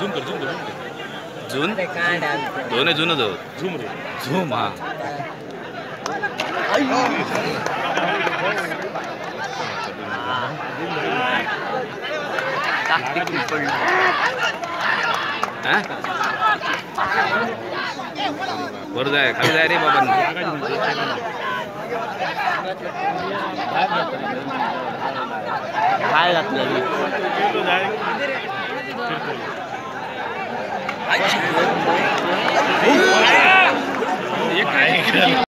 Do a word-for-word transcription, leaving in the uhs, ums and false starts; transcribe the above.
zoom कर zoom कर झून दोन आहे झून झूम रे झूम हा वर जाय खाली जाय रे बाबा हाय घातलं